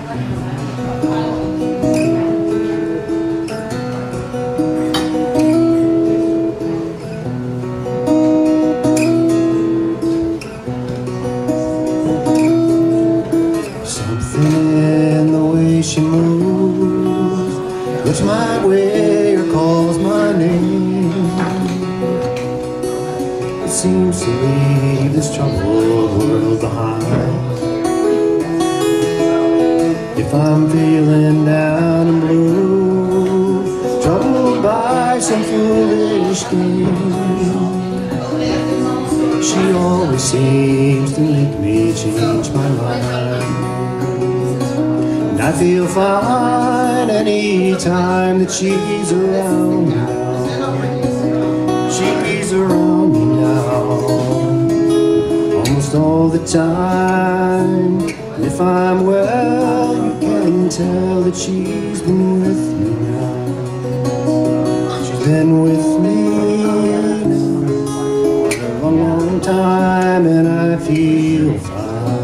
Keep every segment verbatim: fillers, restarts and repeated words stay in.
She moves, looks my way or calls my name. It seems to leave this troubled world behind. If I'm feeling down and blue, troubled by some foolish game, she always seems to make me change my mind. I feel fine any time that she's around now. She's around me now, almost all the time. And if I'm well, you can tell that she's been with me now. She's been with me now for a long, long time, and I feel fine.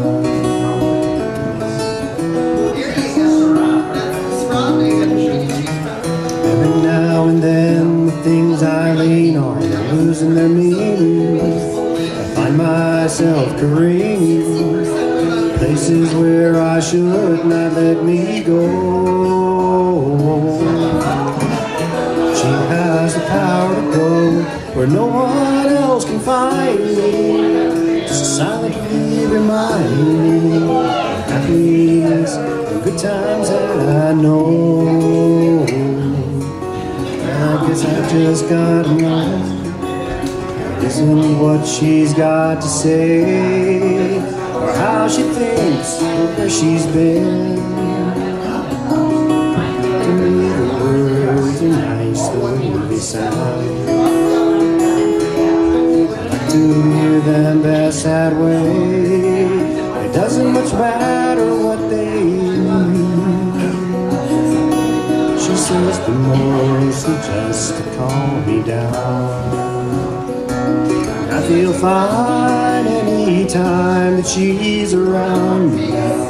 Now and then the things I lean on are losing their meaning. I find myself careening places where I should not let me go. She has the power to go where no one else can find me, just silently remind me of happiness and good times that I know. I guess I just gotta know, isn't what she's got to say, or how she thinks, or where she's been. To me the words are nice the way they sound. I like to hear them best that way. It doesn't much matter what they mean. She says the mostly just to calm me down. I feel fine any time that she's around me now.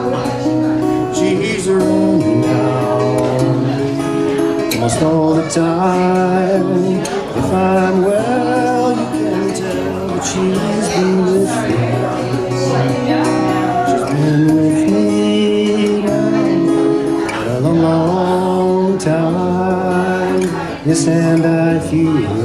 She's around me now, almost all the time. If I'm well, you can tell that she's been with me. She's been with me now for a long, long time. Yes, and I feel